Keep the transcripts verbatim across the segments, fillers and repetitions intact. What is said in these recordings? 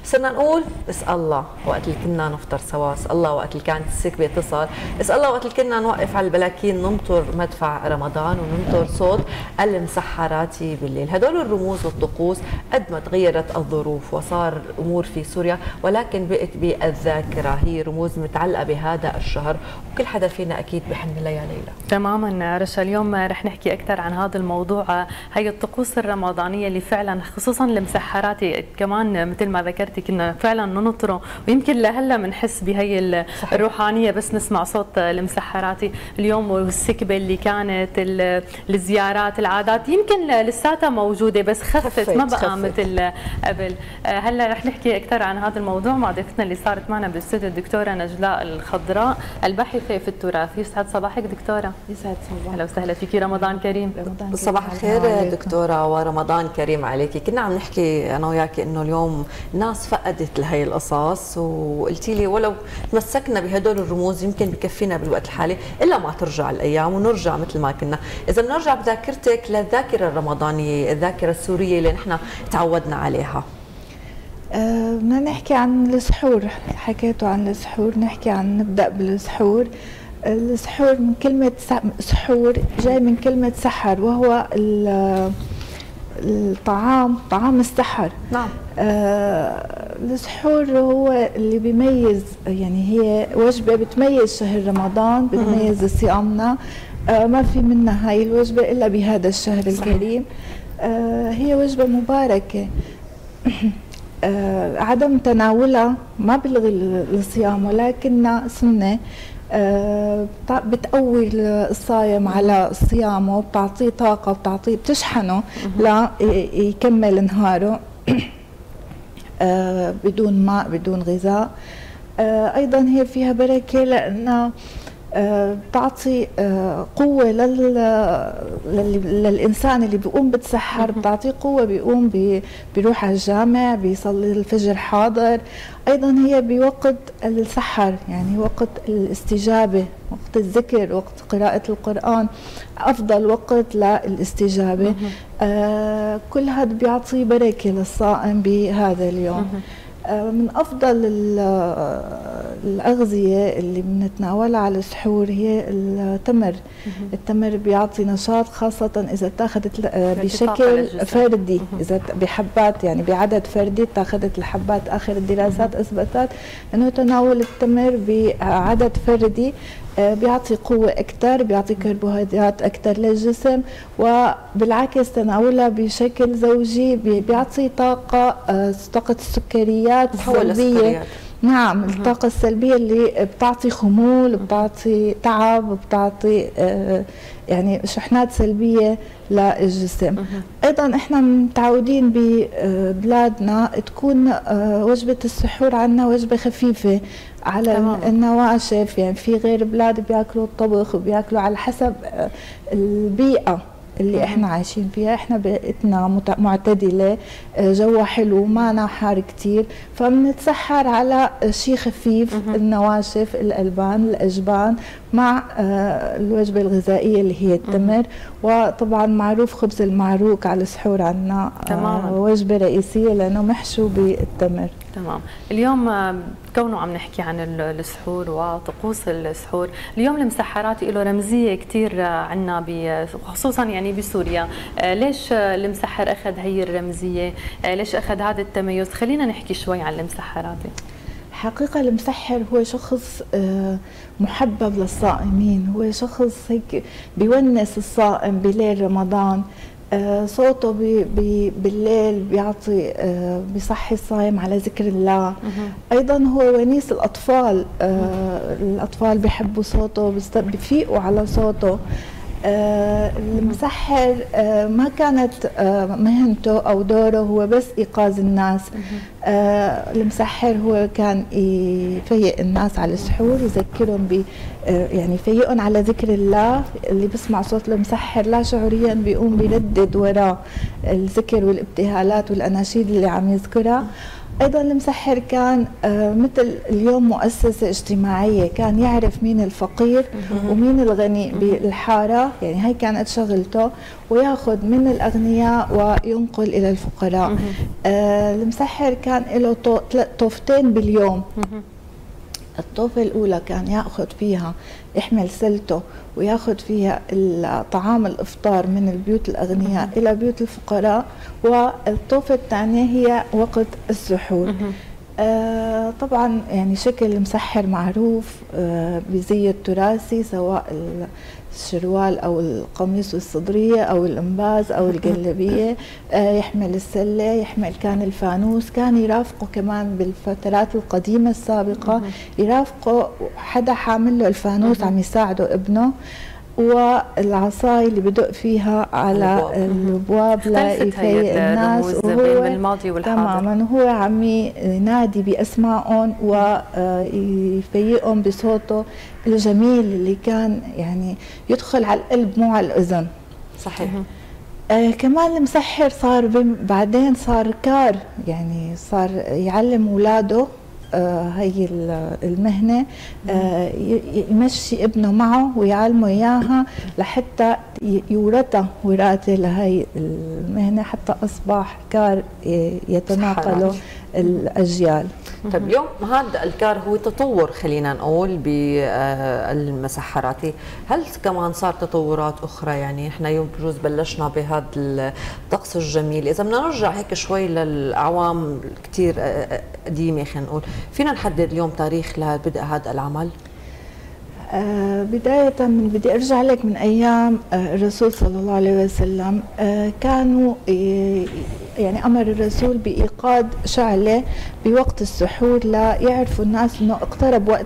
صرنا نقول اسال الله وقت اللي كنا نفطر سوا، اسال الله وقت اللي كانت السكبه تصل، اسال الله وقت اللي كنا نوقف على البلاكين ننطر مدفع رمضان وننطر صوت المسحراتي بالليل. هدول الرموز والطقوس قد ما تغيرت الظروف وصار امور في سوريا، ولكن بقت بالذاكره، هي رموز متعلقه بهذا الشهر وكل حدا فينا اكيد بحن لها يا ليلى. تماما رشا، اليوم رح نحكي اكثر عن هذا الموضوع، هي الطقوس الرمضانيه اللي فعلا خصوصا المسحراتي كمان مثل ما ذكرتي كنا فعلا ننطره، ويمكن لهلا بنحس بهي الروحانيه بس نسمع صوت المسحراتي. اليوم والسكبه اللي كانت الزيارات العادات يمكن لساتها موجوده بس خفت ما بقى مثل قبل. هلا رح نحكي اكثر عن هذا الموضوع مع ضيفتنا اللي صارت معنا بالاستوديو الدكتوره نجلاء الخضراء الباحثه في التراث. يسعد صباحك دكتوره. يسعد صباحك. اهلا وسهلا فيكي، رمضان كريم. رمضان صباح الخير دكتوره ورمضان كريم عليكي. كنا عم نحكي انا وياكي انه اليوم الناس فقدت لهي القصص، وقلتي لي ولو تمسكنا بهدول الرموز يمكن بكفينا بالوقت الحالي الا ما ترجع الايام ونرجع مثل ما كنا. اذا بنرجع بذاكرتك للذاكره الرمضانيه، الذاكره السوريه اللي نحن تعودنا عليها. أه بدنا نحكي عن السحور، حكيتوا عن السحور، نحكي عن نبدا بالسحور. السحور من كلمه سحور جاي من كلمه سحر، وهو الطعام، طعام السحر. نعم. آه السحور هو اللي بيميز، يعني هي وجبه بتميز شهر رمضان، بتميز صيامنا. آه ما في منها هاي الوجبه الا بهذا الشهر الكريم. آه هي وجبه مباركه. آه عدم تناولها ما بلغي الصيام، ولكنها سنه آه بتقوي الصايم على صيامه، وبتعطيه طاقه، وبتعطيه بتشحنه ليكمل نهاره آه بدون ماء بدون غذاء. آه ايضا هي فيها بركه لانها آه بتعطي آه قوه لل للانسان اللي بيقوم بتسحر، بتعطيه قوه، بيقوم بيروح على الجامع، بيصلي الفجر حاضر. ايضا هي بوقت السحر، يعني وقت الاستجابه، وقت الذكر، وقت قراءه القران، افضل وقت للاستجابه. آه كل هذا بيعطي بركه للصائم بهذا اليوم. من أفضل الأغذية اللي بنتناولها على السحور هي التمر. التمر بيعطي نشاط، خاصة إذا اتاخذت بشكل فردي، إذا بحبات، يعني بعدد فردي اتاخذت الحبات. آخر الدراسات أثبتت أنه تناول التمر بعدد فردي بيعطي قوة أكثر، بيعطي كربوهيدرات أكثر للجسم، وبالعكس تناولها بشكل زوجي بيعطي طاقة، طاقة السكريات السلبية. نعم، الطاقة السلبية اللي بتعطي خمول، بتعطي تعب، بتعطي يعني شحنات سلبية للجسم. ايضا احنا متعودين ببلادنا تكون وجبة السحور عندنا وجبة خفيفة على تمام. النواشف، يعني في غير بلاد بياكلوا الطبخ وبياكلوا على حسب البيئة اللي احنا عايشين فيها. احنا بيئتنا معتدله، جوها حلو، ما حار كثير، فبنتسحر على شيء خفيف، النواشف، الالبان، الاجبان، مع الوجبه الغذائيه اللي هي التمر. وطبعا معروف خبز المعروق على السحور عندنا وجبه رئيسيه لانه محشو بالتمر. تمام. اليوم كونه عم نحكي عن السحور وطقوس السحور، اليوم المسحراتي له رمزيه كثير عندنا خصوصا يعني بسوريا. ليش المسحر اخذ هي الرمزيه؟ ليش اخذ هذا التميز؟ خلينا نحكي شوي عن المسحراتي. حقيقة المسحر هو شخص محبب للصائمين، هو شخص هيك بيونس الصائم بليل رمضان. آه صوته بي بي بالليل بيعطي آه بيصحي الصايم على ذكر الله. ايضا هو ونيس الاطفال، آه الاطفال بيحبوا صوته، بيفيقوا على صوته. آه المسحر آه ما كانت آه مهنته او دوره هو بس ايقاظ الناس. آه المسحر هو كان يفيق الناس على السحور، يذكرهم ب آه يعني يفيقهم على ذكر الله. اللي بسمع صوت المسحر لا شعوريا بيقوم بيردد وراه الذكر والابتهالات والاناشيد اللي عم يذكرها. أيضا المسحر كان مثل اليوم مؤسسة اجتماعية، كان يعرف مين الفقير ومين الغني بالحارة، يعني هي كانت شغلته، وياخذ من الأغنياء وينقل إلى الفقراء. المسحر كان له طوفتين باليوم. الطوفة الأولى كان يأخذ فيها يحمل سلته ويأخذ فيها طعام الإفطار من البيوت الأغنياء إلى بيوت الفقراء، والطوفة الثانية هي وقت السحور. آه طبعا يعني شكل المسحر معروف آه بزي التراثي، سواء الشروال او القميص والصدريه او الانباز او الجلابيه، آه يحمل السله، يحمل كان الفانوس، كان يرافقه كمان بالفترات القديمه السابقه، يرافقه حدا حامل له الفانوس عم يساعده ابنه، والعصاي اللي بدق فيها على الابواب ليفيق الناس، وهو بالماضي والحاضر تماما هو عم ينادي باسمائهم ويفيقهم بصوته الجميل اللي كان يعني يدخل على القلب مو على الاذن. صحيح. آه كمان المسحر صار بعدين صار كار، يعني صار يعلم اولاده آه هي المهنة، آه يمشي ابنه معه ويعلمه إياها لحتى يورثها وراثة لهي المهنة، حتى أصبح كار يتناقله الأجيال. طيب اليوم هذا الكار هو تطور خلينا نقول بالمسحرات، هل كمان صار تطورات أخرى؟ يعني احنا يوم بجوز بلشنا بهذا الطقس الجميل، إذا بدنا نرجع هيك شوي للأعوام كثير قديمة خلينا نقول، فينا نحدد اليوم تاريخ لبدء هذا العمل؟ آه بداية من بدي أرجع لك من أيام آه الرسول صلى الله عليه وسلم، آه كانوا يعني أمر الرسول بإيقاد شعلة بوقت السحور ليعرفوا الناس أنه اقترب وقت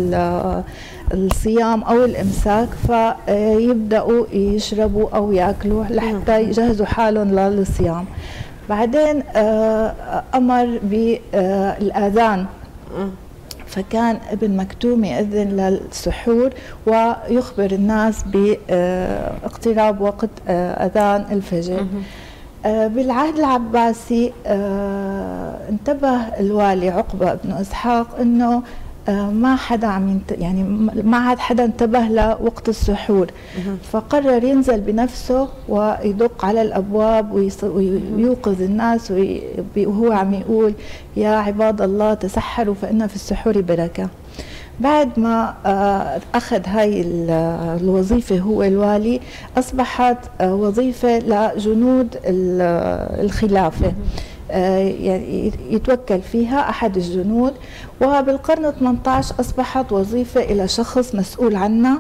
الصيام أو الإمساك، فيبدأوا يشربوا أو يأكلوا لحتى يجهزوا حالهم للصيام. بعدين آه أمر بالآذان، فكان ابن مكتوم يأذن للسحور ويخبر الناس باقتراب وقت أذان الفجر. بالعهد العباسي انتبه الوالي عقبة بن إسحاق أنه ما حدا عم يعني ما عاد حدا انتبه لوقت السحور، فقرر ينزل بنفسه ويدق على الابواب ويوقظ الناس وهو عم يقول يا عباد الله تسحروا فإن في السحور بركة. بعد ما أخذ هاي الوظيفة هو الوالي، أصبحت وظيفة لجنود الخلافة، يعني يتوكل فيها أحد الجنود. وبالقرن الثامن عشر أصبحت وظيفة إلى شخص مسؤول عنها،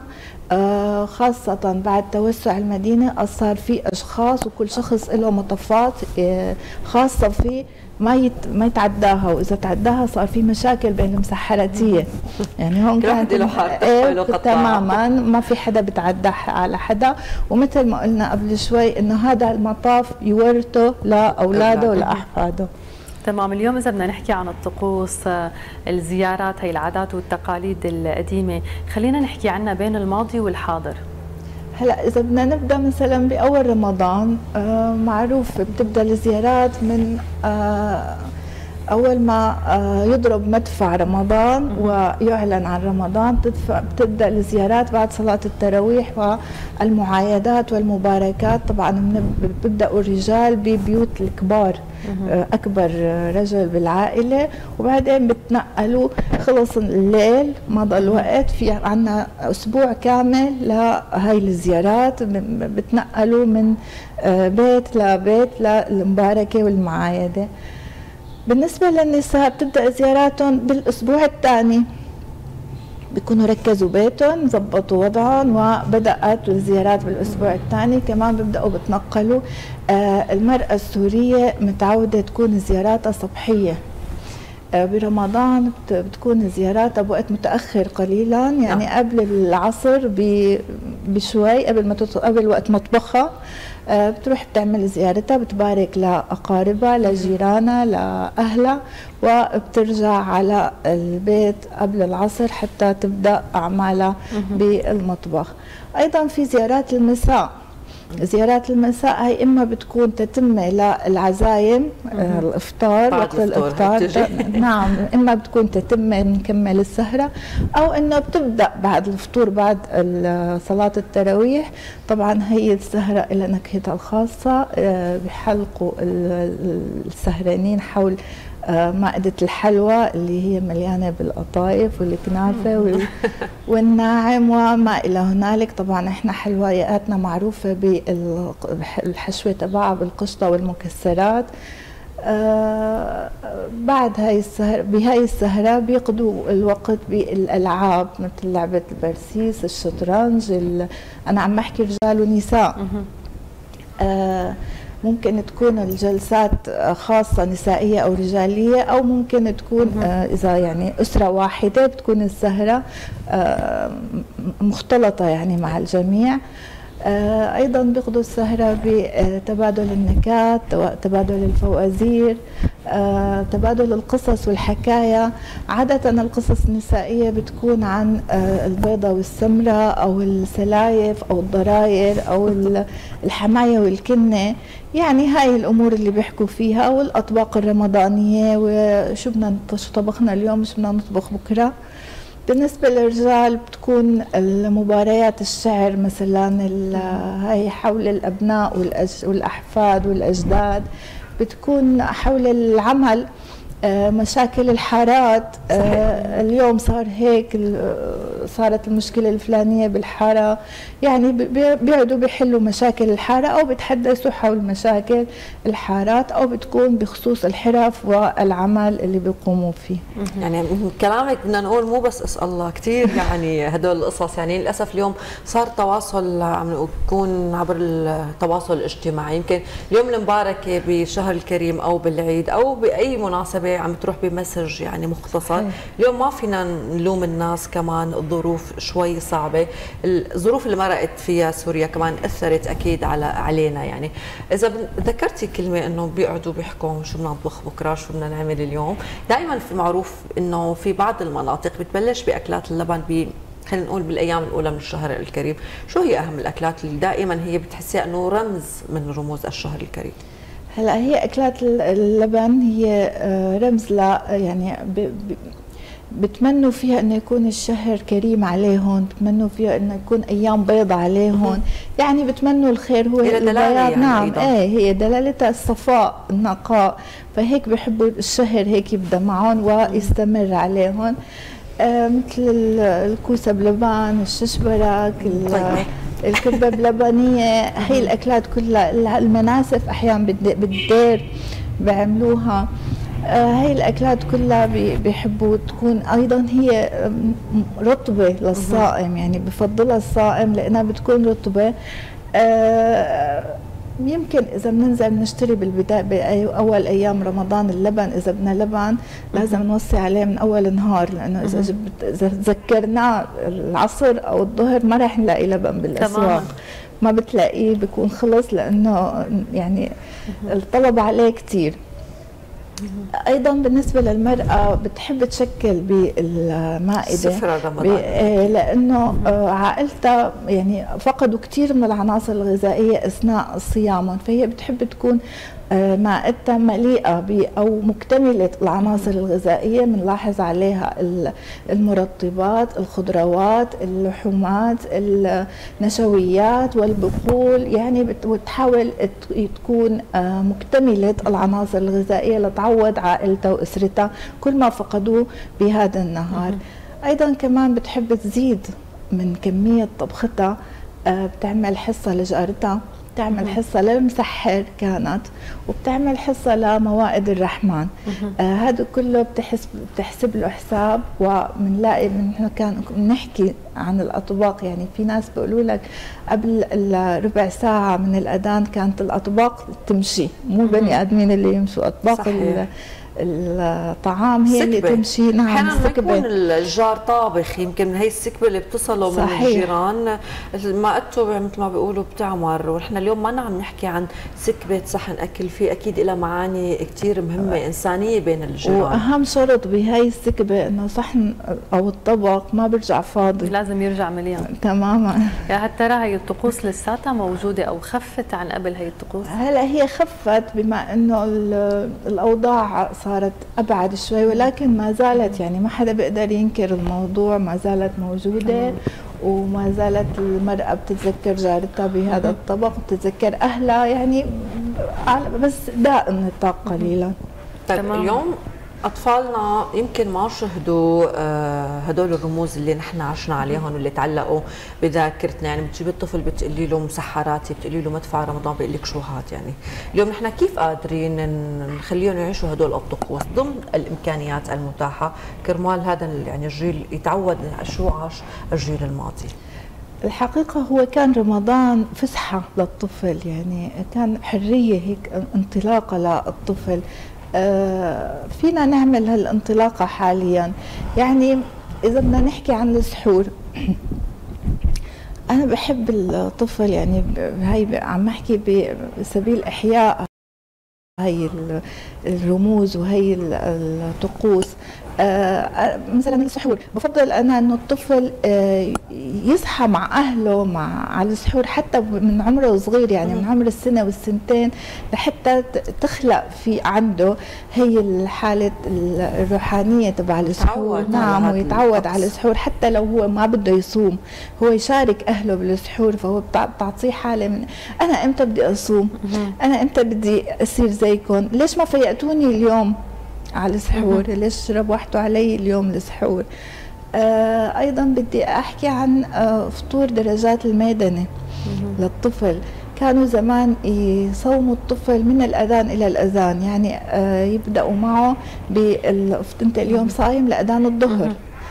خاصة بعد توسع المدينة صار في أشخاص وكل شخص له مطفات خاصة فيه ما يت... ما يتعداها، واذا تعداها صار في مشاكل بين المسحراتيه، يعني هون كانت له حارته إيه تماما ما في حدا بتعدى على حدا، ومثل ما قلنا قبل شوي انه هذا المطاف يورثه لاولاده ولاحفاده. تمام. اليوم إذا بدنا نحكي عن الطقوس، الزيارات، هي العادات والتقاليد القديمة، خلينا نحكي عنها بين الماضي والحاضر. هلا إذا بدنا نبدأ مثلا بأول رمضان، آه معروف بتبدأ الزيارات من آه أول ما آه يضرب مدفع رمضان ويعلن عن رمضان، بتبدأ الزيارات بعد صلاة التراويح والمعايدات والمباركات. طبعا بيبدأوا الرجال ببيوت الكبار، آه أكبر رجل بالعائلة، وبعدين بتنقلوا، خلص الليل مضى الوقت، في عنا أسبوع كامل لهي الزيارات، بتنقلوا من آه بيت لبيت للمباركة والمعايدة. بالنسبة للنساء بتبدأ زياراتهم بالأسبوع الثاني، بيكونوا ركزوا بيتهم ظبطوا وضعهم، وبدأت الزيارات بالأسبوع الثاني. كمان بيبدأوا بتنقلوا. آه المرأة السورية متعودة تكون زياراتها صبحية، آه برمضان بتكون زياراتها بوقت متأخر قليلا، يعني نعم. قبل العصر بشوي، قبل ما قبل وقت مطبخها آه بتروح بتعمل زيارتها، بتبارك لأقاربها لجيرانها لأهلها، وبترجع على البيت قبل العصر حتى تبدأ أعمالها بالمطبخ. أيضا في زيارات النساء، زيارات المساء هي اما بتكون تتمه للعزايم آه الافطار وقت الافطار نعم، اما بتكون تتمه بنكمل السهره، او انه بتبدا بعد الفطور بعد صلاه التراويح. طبعا هي السهره لها نكهتها الخاصه، آه بحلقوا السهرانين حول آه مائدة الحلوى اللي هي مليانة بالقطايف والكنافة والناعم وما إلى هنالك. طبعا احنا حلوياتنا معروفة بالحشوة تبعها بالقشطة والمكسرات. آه بعد هاي السهرة بهاي السهرة بيقضوا الوقت بالألعاب مثل لعبة البرسيس، الشطرنج، أنا عم بحكي رجال ونساء. آه ممكن تكون الجلسات خاصة نسائية أو رجالية، أو ممكن تكون آه إذا يعني أسرة واحدة بتكون السهرة آه مختلطة يعني مع الجميع. آه أيضا بيقضوا السهرة بتبادل النكات، تبادل الفوازير، آه تبادل القصص والحكاية. عادة القصص النسائية بتكون عن آه البيضة والسمرة أو السلايف أو الضراير أو الحماية والكنة، يعني هاي الأمور اللي بيحكوا فيها، والأطباق الرمضانية وشو بدنا شو طبخنا اليوم شو بدنا نطبخ بكرة. بالنسبة للرجال بتكون المباريات الشعر مثلا، هاي حول الأبناء والأحفاد والأجداد، بتكون حول العمل، مشاكل الحارات. آه اليوم صار هيك، صارت المشكلة الفلانية بالحارة، يعني بيقعدوا بيحلوا مشاكل الحارة أو بتحدثوا حول مشاكل الحارات، أو بتكون بخصوص الحرف والعمل اللي بيقوموا فيه. يعني من كلامك بدنا نقول مو بس اسأل الله، كثير يعني هدول القصص. يعني للأسف اليوم صار تواصل عم يكون عبر التواصل الاجتماعي. يمكن اليوم المباركة بالشهر الكريم أو بالعيد أو بأي مناسبة عم تروح بمسج يعني مختصر. اليوم ما فينا نلوم الناس، كمان الظروف شوي صعبة، الظروف اللي مرقت فيها سوريا كمان أثرت أكيد على علينا. يعني إذا ذكرتي كلمة إنه بيقعدوا بيحكوا شو بدنا نطبخ بكرة، شو بدنا نعمل اليوم، دائما في معروف إنه في بعض المناطق بتبلش بأكلات اللبن ب خلينا نقول بالايام الاولى من الشهر الكريم. شو هي اهم الاكلات اللي دائما هي بتحسيها انه رمز من رموز الشهر الكريم؟ هلا هي اكلات اللبن هي رمز ل يعني بتمنوا فيها انه يكون الشهر كريم عليهم، بتمنوا فيها انه يكون ايام بيض عليهم، يعني بتمنوا الخير. هو هي دلالة يعني نعم أيضاً. ايه هي دلالتها الصفاء النقاء، فهيك بحبوا الشهر هيك يبدا معهم ويستمر عليهم. آه مثل الكوسه بلبن، الششبرك، الكبه بلبنيه، هي الاكلات كلها. المناسف احيانا بالدير بيعملوها. آه هي الاكلات كلها بيحبوا تكون ايضا هي رطبه للصائم، يعني بفضلها الصائم لانها بتكون رطبه. آه يمكن اذا بننزل نشتري بالبدايه باول ايام رمضان اللبن، اذا بدنا لبن لازم نوصي عليه من اول النهار، لانه اذا جبت اذا تذكرناه العصر او الظهر ما راح نلاقي لبن بالاسواق، ما بتلاقيه، بيكون خلص، لانه يعني الطلب عليه كثير. ايضا بالنسبه للمراه بتحب تشكل بالمائده سفره رمضان، لانه عائلتها يعني فقدوا كثير من العناصر الغذائيه اثناء صيامهم، فهي بتحب تكون مائدتها مليئه ب او مكتمله العناصر الغذائيه. بنلاحظ عليها المرطبات، الخضروات، اللحومات، النشويات والبقول، يعني بتحاول تكون مكتمله العناصر الغذائيه لتعوض عائلتها واسرتها كل ما فقدوه بهذا النهار. ايضا كمان بتحب تزيد من كميه طبختها، بتعمل حصه لجارتها، بتعمل حصة للمسحر كانت، وبتعمل حصة لموائد الرحمن. آه هذا كله بتحسب بتحسب له حساب. وبنلاقي من كان بنحكي عن الأطباق، يعني في ناس بيقولوا لك قبل ربع ساعة من الأذان كانت الأطباق تمشي، مو بني آدمين اللي يمشوا، أطباق الطعام هي اللي تمشي. نعم احيانا ما يكون الجار طابخ، يمكن من هي السكبه اللي بتصلوا من الجيران مائدته مثل ما بيقولوا بتعمر. ونحن اليوم ما عم نحكي عن سكبه صحن اكل، في اكيد لها معاني كثير مهمه انسانيه بين الجيران. واهم شرط بهي السكبه انه صحن او الطبق ما بيرجع فاضي، لازم يرجع مليان تماما. يا ترى هي الطقوس لساتها موجوده او خفت عن قبل هي الطقوس؟ هلا هي خفت بما انه الاوضاع صارت ابعد شوي، ولكن ما زالت يعني ما حدا بيقدر ينكر الموضوع، ما زالت موجوده وما زالت المرأة بتتذكر جارتها بهذا الطبق، بتتذكر أهلها، يعني بس داء النطاق قليلا. طيب تمام. اليوم أطفالنا يمكن ما شهدوا هدول الرموز اللي نحن عشنا عليهم واللي تعلقوا بذاكرتنا، يعني بتجيب الطفل بتقولي له مسحراتي، بتقولي له مدفع رمضان، بيقول لك شو هات. يعني اليوم نحن كيف قادرين نخليهم يعيشوا هدول الطقوس ضمن الإمكانيات المتاحة كرمال هذا يعني الجيل يتعود شو عاش الجيل الماضي؟ الحقيقة هو كان رمضان فسحة للطفل، يعني كان حرية هيك انطلاقة للطفل. آه فينا نعمل هالانطلاقة حاليا. يعني إذا بدنا نحكي عن السحور، أنا بحب الطفل، يعني هي عم أحكي بسبيل إحياء هي الرموز وهي الطقوس. آه مثلا السحور بفضل انا انه الطفل آه يصحى مع اهله مع على السحور حتى من عمره صغير، يعني من عمر السنه والسنتين، لحتى تخلق في عنده هي الحاله الروحانيه تبع السحور. نعم، ويتعود على السحور حتى لو هو ما بده يصوم، هو يشارك اهله بالسحور، فهو بتعطيه حاله من انا امتى بدي اصوم، انا امتى بدي اصير زيكم، ليش ما فيقتوني اليوم على السحور، ليش ربحتوا علي اليوم السحور. آه ايضا بدي احكي عن آه فطور درجات الميدنه للطفل. كانوا زمان يصوموا الطفل من الاذان الى الاذان، يعني آه يبداوا معه انت اليوم صايم لاذان الظهر،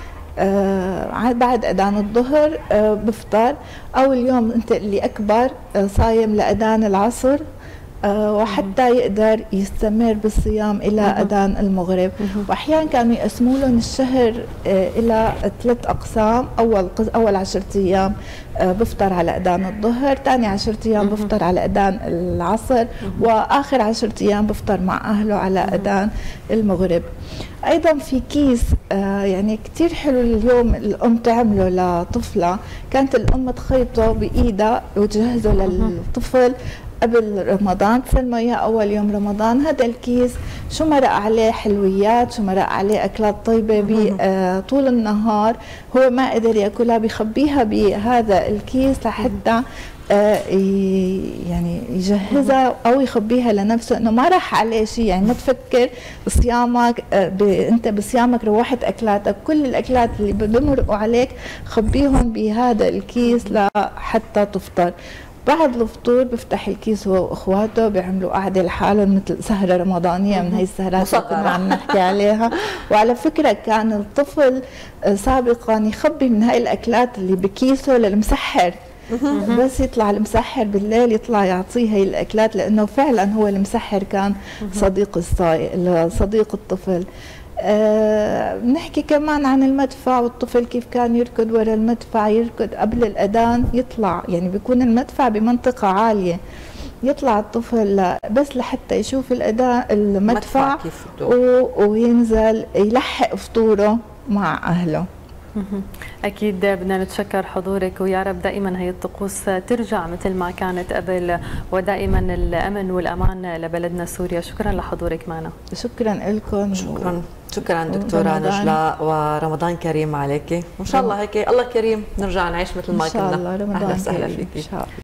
آه بعد اذان الظهر آه بفطر، او اليوم انت اللي اكبر آه صايم لاذان العصر، أه وحتى يقدر يستمر بالصيام الى اذان المغرب. واحيانا كانوا يقسموا لهم الشهر أه الى ثلاث اقسام، اول اول عشرة ايام أه بفطر على اذان الظهر، ثاني عشرة ايام بفطر على اذان العصر، واخر عشرة ايام بفطر مع اهله على اذان المغرب. ايضا في كيس أه يعني كثير حلو اليوم الام تعمله لطفلها، كانت الام تخيطه بايدها وتجهزه للطفل قبل رمضان، تسلمه اياه اول يوم رمضان. هذا الكيس شو مرق عليه حلويات، شو مرق عليه اكلات طيبه آه طول النهار، هو ما قدر ياكلها، بخبيها بهذا الكيس لحتى آه يعني يجهزها او يخبيها لنفسه انه ما راح عليه شيء. يعني ما تفكر بصيامك آه انت بصيامك روحت اكلاتك، كل الاكلات اللي بمرقوا عليك خبيهم بهذا الكيس لحتى تفطر. بعد الفطور بفتح الكيس هو واخواته، بيعملوا قعده لحالهم مثل سهره رمضانيه من هي السهرات اللي كنا عم نحكي عليها. وعلى فكره كان الطفل سابقا يخبي من هاي الاكلات اللي بكيسه للمسحر، بس يطلع المسحر بالليل يطلع يعطيه هي الاكلات، لانه فعلا هو المسحر كان صديق الصاي صديق الطفل. أه بنحكي كمان عن المدفع، والطفل كيف كان يركض ورا المدفع، يركض قبل الأذان يطلع، يعني بيكون المدفع بمنطقة عالية، يطلع الطفل بس لحتى يشوف الأذان المدفع وينزل يلحق فطوره مع أهله. أكيد بدنا نتشكر حضورك، ويا رب دائما هي الطقوس ترجع مثل ما كانت قبل، ودائما الأمن والأمان لبلدنا سوريا. شكرا لحضورك معنا. شكرا لكم. شكرا شكرا دكتورة نجلاء، ورمضان كريم عليك، وإن شاء الله هيك الله كريم نرجع نعيش مثل ما كنا. إن شاء الله رمضان أهلا وسهلا فيك.